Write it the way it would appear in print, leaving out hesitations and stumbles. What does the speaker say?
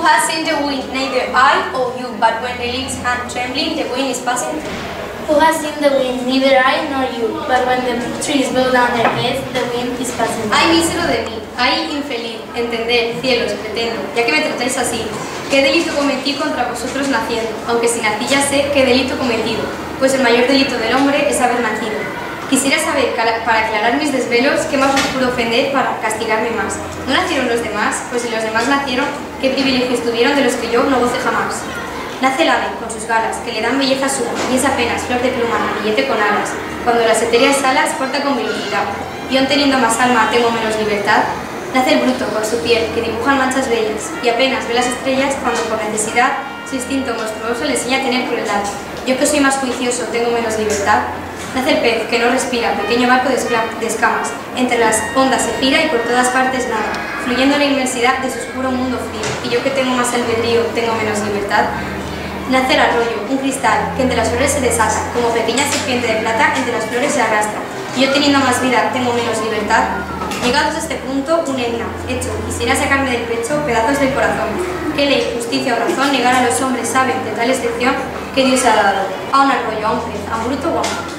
has seen the wind? Neither I or you, but when the leaves are trembling, the wind is passing through. Who has seen the wind? Neither I nor you, but when the trees blow down their heads, the wind is passing by. Ay, mísero de mí, ay, infeliz, entended, cielos, pretendo, ya que me tratáis así, ¿qué delito cometí contra vosotros naciendo? Aunque si nací ya sé qué delito cometido, pues el mayor delito del hombre es haber nacido. Quisiera saber, para aclarar mis desvelos, qué más os pudo ofender para castigarme más. ¿No nacieron los demás? Pues si los demás nacieron, ¿qué privilegios tuvieron de los que yo no goce jamás? Nace el ave, con sus galas, que le dan belleza a su, y es apenas flor de pluma, ramillete con alas, cuando las etéreas alas porta con velocidad, y aun teniendo más alma tengo menos libertad. Nace el bruto, con su piel, que dibujan manchas bellas, y apenas ve las estrellas cuando por necesidad su instinto monstruoso le enseña a tener crueldad. Yo que soy más juicioso tengo menos libertad. Nace el pez, que no respira, pequeño barco de escamas, entre las ondas se gira y por todas partes nada, fluyendo en la inmensidad de su oscuro mundo frío, y yo que tengo más albedrío tengo menos libertad. Nace el arroyo, un cristal, que entre las flores se desata, como pequeña serpiente de plata entre las flores se arrastra, y yo teniendo más vida tengo menos libertad. Llegados a este punto, un enigma, hecho, quisiera sacarme del pecho pedazos del corazón. ¿Qué ley, justicia o razón negar a los hombres saben de tal excepción que Dios ha dado? A un arroyo, a un pez, a un bruto o a un